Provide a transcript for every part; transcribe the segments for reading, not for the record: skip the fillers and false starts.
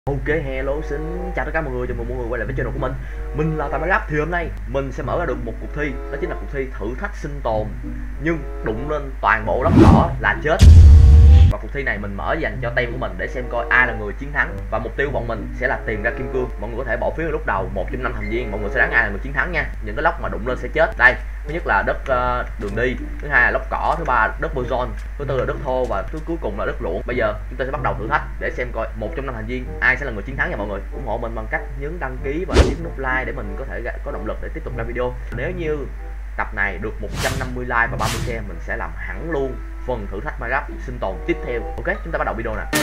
Ok, hello, xin chào tất cả mọi người, chào mừng mọi người quay lại với channel của mình. Mình là Tài Minecraft. Thì hôm nay mình sẽ mở ra được một cuộc thi, đó chính là cuộc thi thử thách sinh tồn. Nhưng đụng lên toàn bộ đất đỏ là chết. Và cuộc thi này mình mở dành cho team của mình để xem coi ai là người chiến thắng. Và mục tiêu của bọn mình sẽ là tìm ra kim cương. Mọi người có thể bỏ phiếu lúc đầu 1 trong 5 thành viên, mọi người sẽ đoán ai là người chiến thắng nha. Những cái lốc mà đụng lên sẽ chết. Đây, thứ nhất là đất đường đi, thứ hai là lốc cỏ, thứ ba là đất bozon, thứ tư là đất thô và thứ cuối cùng là đất luộc. Bây giờ chúng ta sẽ bắt đầu thử thách để xem coi 1 trong 5 thành viên ai sẽ là người chiến thắng nha mọi người. Ủng hộ mình bằng cách nhấn đăng ký và nhấn nút like để mình có thể có động lực để tiếp tục ra video. Nếu như tập này được 150 like và 30 share, mình sẽ làm hẳn luôn phần thử thách Minecraft sinh tồn tiếp theo. Ok, chúng ta bắt đầu video nè.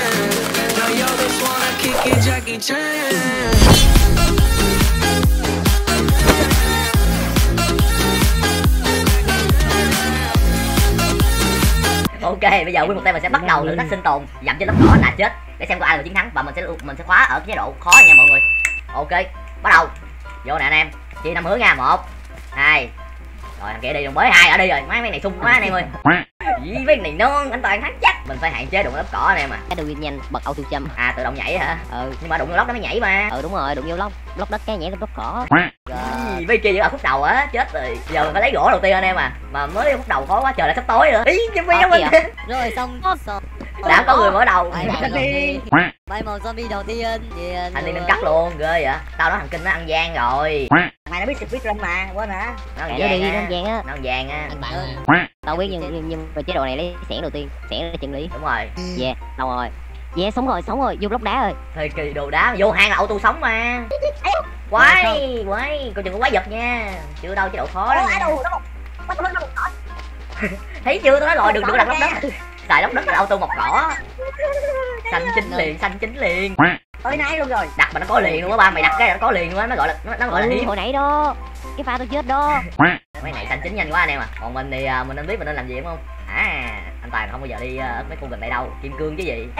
Ok, bây giờ nguyên một tay mình sẽ bắt đầu thử thách sinh tồn dặm trên lớp cỏ là chết để xem có ai là chiến thắng, và mình sẽ khóa ở cái chế độ khó nha mọi người. Ok, bắt đầu. Vô nè anh em, chia 5 hướng nha. 1 2. Rồi thằng kia đi, đồng bới 2 ở đi rồi. Mấy này sung quá anh em ơi. Gì mấy này non, anh Toàn thắng chắc. Mình phải hạn chế đụng lớp cỏ anh em à. Cái đầu nhanh bật auto jump. À, tự động nhảy hả? Ừ, nhưng mà đụng vô lốc nó mới nhảy mà. Ừ đúng rồi, đụng vô lốc đất cái nhảy lên lốc cỏ. Gì mấy kia ở phút đầu á, chết rồi. Giờ mình phải lấy gỗ đầu tiên anh em à. Mà mới phút đầu khó quá, trời lại sắp tối nữa. Ý zombie mình. Rồi xong đã có người mở đầu. bay màu zombie đầu tiên thì anh đi nâng cấp luôn, ghê vậy. Tao nói thằng Kinh nó ăn gian rồi. mày nó biết speedrun mà, quên hả? Nó ăn vàng á. Nó ăn vàng á. Tao biết nhưng về chế độ này lấy xẻng đầu tiên, xẻng là chân lý. Đúng rồi. Yeah, đâu rồi. Yeah, sống rồi, vô block đá rồi. Thời kỳ đồ đá vô hang là auto sống mà. Quay, coi chừng có quái vật nha. Chưa đâu chế độ khó đó. Thấy chưa, tôi nói rồi, đừng đặt lóc đất. Xài lóc đất là auto mọc cỏ. Xanh chính liền. Ơi nãy luôn rồi. Đặt mà nó có liền luôn á ba, mày đặt cái nó có liền luôn á, nó gọi là hiếm. Hồi nãy đó. Cái pha tôi chết đó. Mấy này xanh chính nhanh quá anh em à. Còn mình thì mình nên biết mình nên làm gì đúng không? À, anh Toàn không bao giờ đi ở mấy khu gần đây đâu. Kim cương chứ gì.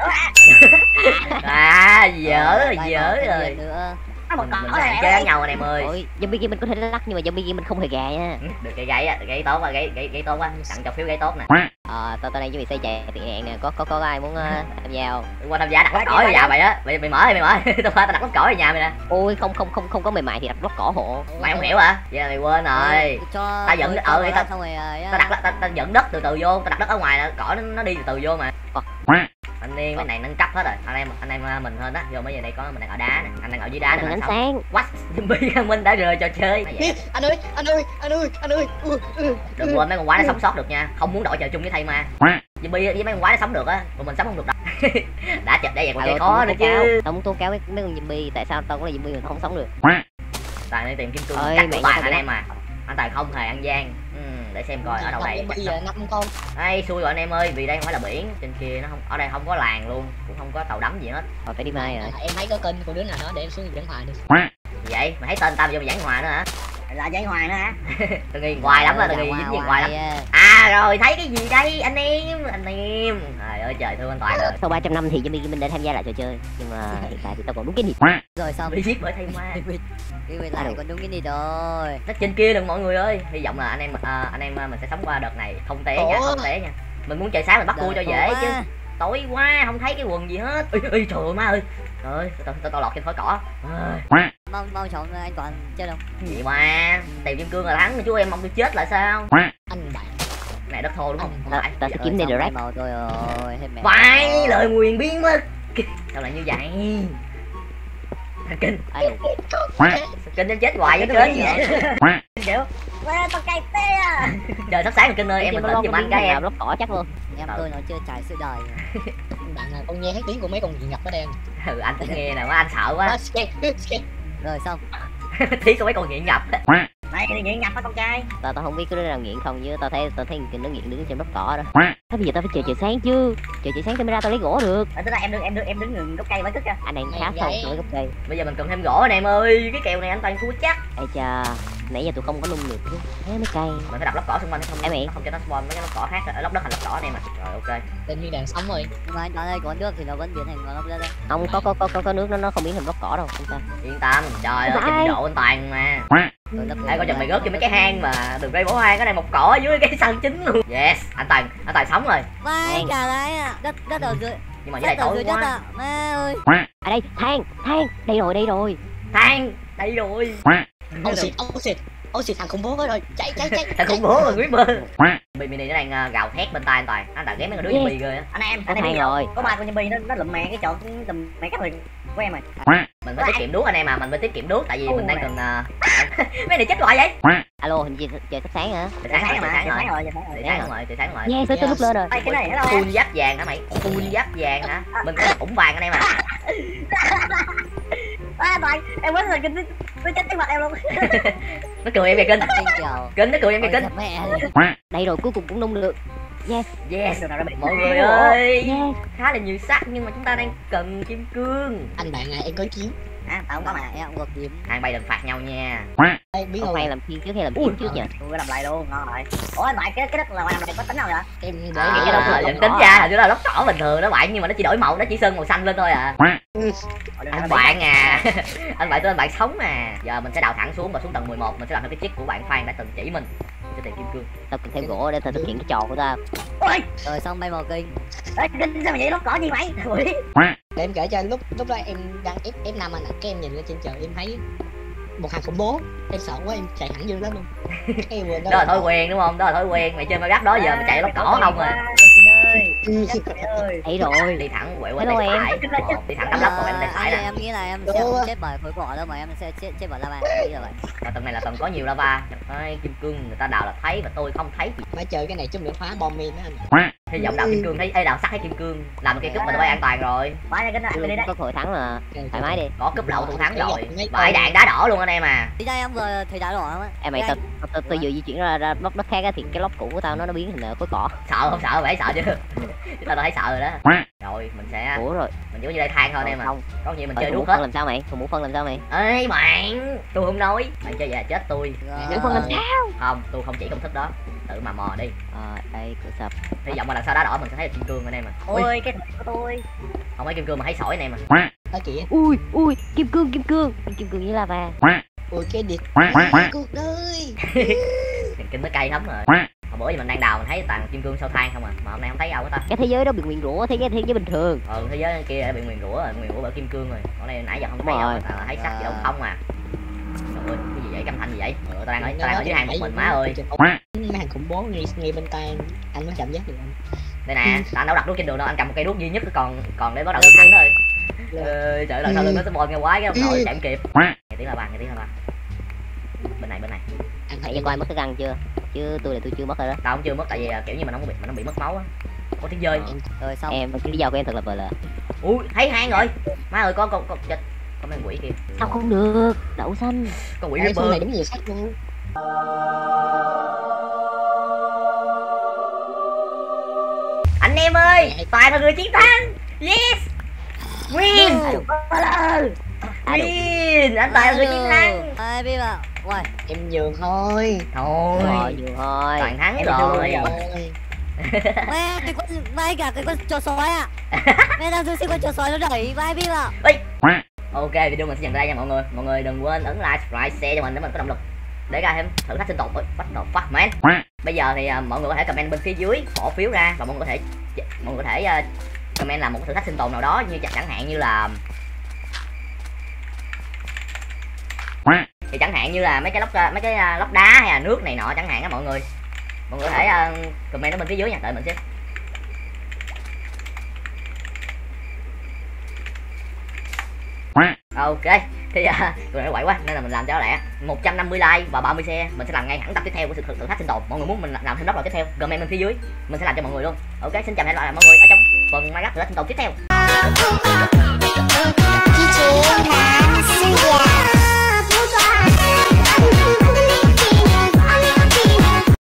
À, dở rồi. Mình hạn chế đánh nhau anh em ơi. Ôi, zombie kia mình có thể lắc nhưng mà zombie kia mình không hề gà nha. Được cây gáy á, gáy tốt á, gáy tốt á, tặng cho phiếu gáy tốt nè. Tao đây chuẩn bị xây chạy tiện nạn nè, có ai muốn tham gia không? Qua tham gia đặt lóc cỏ ở nhà mày á, mày mở tao đặt lóc cỏ ở nhà mày nè. Ôi không có mềm mại thì đặt lóc cỏ hộ. Mày không hiểu hả? Vậy là mày quên rồi. Tao dẫn tao dẫn đất từ từ vô, tao đặt đất ở ngoài nè, cỏ nó đi từ từ vô mà. Anh Niên cái này nâng cấp hết rồi. Anh em mình hơn á, vô mấy giờ đây có mình đang ở đá nè, anh đang ở dưới đá nè. Ánh sáng. What? Zombie Minh đã rời trò chơi. Anh ơi. Đừng quên mấy con quái nó sống sót được nha, không muốn đội trời chung với thầy mà. Zombie với mấy con quái nó sống được á, còn mình sống không được đâu. Đã chụp đây vậy còn chơi khó nữa chứ. Tao muốn tố cáo với mấy con zombie, tại sao tao có là zombie mà không sống được? Tài đi tìm kim cương cắt của Toàn anh em à. Anh Tài không hề ăn gian. Để xem coi ở đâu đây. Bây giờ 5 con. Đây xui rồi anh em ơi, vì đây không phải là biển, trên kia nó không, ở đây không có làng luôn, cũng không có tàu đắm gì hết. Rồi phải đi mai rồi. Em thấy có kênh của đứa nào đó để em xuống giảng hòa đi. Vậy mày thấy tên tao vô mày giảng hòa nữa hả? Là giảng hòa nữa hả? Tôi nghi hoài lắm, tôi nghi dính gì hoài lắm. À rồi thấy cái gì đây anh em. Trời ơi trời, thương anh Toàn rồi. Sau 300 năm thì zombie mình đã tham gia lại trò chơi, nhưng mà hiện tại thì tao còn đúng cái gì. Rồi xong bị giết bởi thây ma. Cái lại còn đúng cái gì rồi. Nó trên kia đừng mọi người ơi. Hy vọng là anh em mình sẽ sống qua đợt này không té nha, không té nha. Mình muốn trời sáng mình bắt cua cho dễ chứ. Tối quá không thấy cái quần gì hết. Ôi trời ơi má ơi. Trời tao lọt trên khói cỏ. Mau chọn anh Toàn chơi đâu. Gì mà tìm kim cương là thắng, chú em mong tôi chết lại sao? Anh bạn này đất thô đúng không? Tao sẽ kiếm netherrack. Rồi phải lời nguyền biến mất. Sao lại như vậy? Thằng Kinh. Kinh em chết hoài với kênh vậy. Kiểu tao cay tê à. Trời sắp sáng rồi Kinh ơi, em bình tĩnh giùm anh cái em. Lóc cỏ chắc luôn. em tôi nó chưa trải sự đời. Bạn là con nghe hết tiếng của mấy con nghiện ngập đó đen. Anh cũng nghe nè, anh sợ quá. Rồi xong. Tí có mấy con nghiện nhập. Mày cái nghiện nhập á con trai. Tao không biết cái đó là nghiện không, chứ tao thấy nó nghiện đứng trên đất cỏ đó. Thế bây giờ tao phải chờ trời sáng chứ. Trời sáng tao mới ra tao lấy gỗ được. Tức là em đứng ngừng gốc cây mới tức ra. Anh đang khá sâu với gốc cây. Bây giờ mình cần thêm gỗ anh em ơi, cái kèo này anh Toàn thua chắc. Ây cha, nãy giờ tụi không có nung được chứ. Thế mới cây. Mình phải đặt lóc cỏ xung quanh không? Không cho nó spawn mấy cái lóc cỏ khác ở lóc đất thành lóc cỏ anh em à. Rồi ok. Tên như đàn sống rồi. Nhưng mà anh Toàn ơi, còn nước thì nó vẫn biến thành lóc đất đó. Không có nước nó không biến thành lóc cỏ đâu, không sao. Yên tâm, trời ơi, trình độ anh Toàn mà. Ê coi chừng mày rớt cho mấy cái hang mà đừng gây bổ hang, cái này một cỏ dưới cái sân chính luôn. Yes, anh Toàn sống rồi. Vai cả đấy à, đất ở dưới. Nhưng mà dưới đây tối quá. Má ơi. À đây, than, đây rồi. Than, đây rồi. Ôi xịt thằng khủng bố rồi, chạy. Thằng khủng bố rồi, Creeper. Mini nó đang gào thét bên tai anh Toàn. Anh Toàn ghém mấy con đứa zombie ghê á. Anh em rồi. Có 3 con zombie nó lụm mè cái chỗ lụm mè các người của em rồi. Mình phải tiết kiệm đuốc anh em à, mình phải tiết kiệm đuốc tại vì mình đang cần mấy này chết loại vậy. Alo, hình như trời sắp sáng hả? Trời sáng rồi. Trời sáng rồi. Yeah, tôi lúc lên rồi. Cái này nó Full giáp vàng hả mày? Full giáp vàng hả? Mình có ủng vàng anh em à. Toàn, em quên rồi tôi chết trước mặt em luôn. Nó cười em kìa Kinh. Kinh nó cười em kìa Kinh. Đây rồi, cuối cùng cũng nung được. Yes. Mọi người ơi. Khá là nhiều sắt nhưng mà chúng ta đang cần kim cương. Anh bạn à, em có kiếm. Tao không có mà, em không có kiếm. Hai bay đừng phạt nhau nha. Biết không ai làm khiên trước hay làm kiếm trước nhỉ? Tôi làm lại luôn, ngon rồi. Ủa anh bạn cái đất là làm có tính nào vậy? Em để cái đâu là vẫn tính ra là đó là lót đỏ bình thường đó bạn, nhưng mà nó chỉ đổi màu, nó chỉ sơn màu xanh lên thôi à. Anh bạn à. Anh bạn sống à. Giờ mình sẽ đào thẳng xuống và xuống tầng 11 mình sẽ làm theo cái trick của bạn Phan đã từng chỉ mình. Cho tiền kim cương. Tao cần thêm gỗ để tao thực hiện cái trò của tao. Ôi, rồi xong bay màu kinh. Ê, Kinh sao mà vậy, lót cỏ gì mày? Để em kể cho anh, lúc đó em đang F5 anh ạ, cái em nhìn lên trên trời em thấy một thằng khủng bố, em sợ quá em chạy thẳng vô đó luôn. Đó là thói quen đúng không? Đó là thói quen. Mày chơi ma gắt đó giờ mày chạy lót cỏ không à? Thấy rồi. Đi thẳng quẹo qua tay phải. Đi thẳng cắm lấp qua tay phải nè. Em nghĩ là em sẽ không chết bởi khối cỏ đâu mà em sẽ chết bởi lava. Và tầng này là tầng có nhiều lava. Đấy, kim cương người ta đào là thấy và tôi không thấy gì. Phải chơi cái này chút nữa phá bom min đó anh. Hy vọng đào kim cương thấy đào sắt thấy kim cương. Làm một cây cúp mà tụi bay an toàn rồi. Phải cái này có hội thắng mà. Thoải mái đi. Có cúp đậu thủ thắng rồi. Bãi đạn đá đỏ luôn anh em à. Đi đây em vừa thấy đá đỏ không á? Em mày tôi vừa di chuyển ra block đất khác á thì cái block cũ của tao nó biến thành khối cỏ. Sợ không sợ vậy sợ chứ. Chúng ta thấy sợ rồi đó. Rồi mình sẽ rồi. Mình chỉ có như đây than thôi anh em à. Có gì mình chơi đuốc hết. hết. Làm sao mày? Còn mũ phân làm sao mày? Ê bạn, tôi không nói. Bạn chơi về chết tôi. Mũ phân làm sao? Không, tôi không chỉ công thức đó. Tự mà mò đi. Đây cửa sập. Hy vọng mà lần sau đá đỏ mình sẽ thấy được kim cương anh em à. Ôi cái của tôi. Không thấy kim cương mà thấy sỏi anh em à. Đó kìa. Ui, kim cương với lava. Ui cái địt. Cuộc đời. Kinh nó cay lắm rồi. Hồi bữa giờ mình đang đào mình thấy toàn kim cương sau than không à, mà hôm nay không thấy đâu hết ta. Cái thế giới đó bị nguyền rủa, thế giới bình thường. Thế giới kia đã bị nguyền rủa rồi, nguyền rủa bởi kim cương rồi. Còn đây nãy giờ không thấy đâu, thấy sắt gì đâu không à. Trời ơi, cái gì vậy, căm thanh gì vậy? Tao đang ở dưới hang một mình má ơi. Mấy thằng khủng bố ngay bên tay anh mới cảm giác được anh. Đây nè, tao đâu đặt đuốc trên đường đâu, anh cầm một cây đuốc duy nhất còn để bắt đầu cắn thôi. Trời ơi, sau lưng nó sẽ bò nghe quái cái ông nội chạy không kịp. Nghe tiếng là ba. Bên này. Anh thấy coi mất cái răng chưa? Chứ tôi chưa mất rồi đó. Tao cũng chưa mất tại vì kiểu như mình không bị mất máu á. Có tiếng rơi. Rồi xong. Em cái lý do của em thật là vờ lờ. Ui, thấy hang rồi. Má ơi có chết. Có mấy quỷ kia. Sao không được? Đậu xanh. Có quỷ Reaper này đúng nhiều sách luôn. Anh em ơi, Toàn là người chiến thắng. Yes. Win. Win. Anh Toàn là người chiến thắng. Ai biết à? Ui, em nhường thôi. Nhường thôi. Toàn thắng rồi. Mẹ, cái con chó sói à? Mẹ đang xem con chó sói nó đẩy vai biết à? Ok, video mình sẽ dừng đây nha mọi người. Mọi người đừng quên ấn like, subscribe, share cho mình để mình có động lực để ra thêm thử thách sinh tồn. Ôi, what the fuck man. Bây giờ thì mọi người có thể comment bên phía dưới bỏ phiếu ra và mọi người có thể comment làm một thử thách sinh tồn nào đó, như chẳng hạn như là mấy cái lốc đá hay là nước này nọ chẳng hạn á mọi người. Mọi người có thể comment ở bên phía dưới nha, đợi mình xíu. Ok, thì tụi này quậy quá nên là mình làm cho lẹ 150 like và 30 share, mình sẽ làm ngay hẳn tập tiếp theo của sự thử thách sinh tồn. Mọi người muốn mình làm thêm block nào tiếp theo, comment bên phía dưới, mình sẽ làm cho mọi người luôn. Ok, xin chào và hẹn gặp lại mọi người ở trong phần Minecraft thử thách sinh tồn tiếp theo.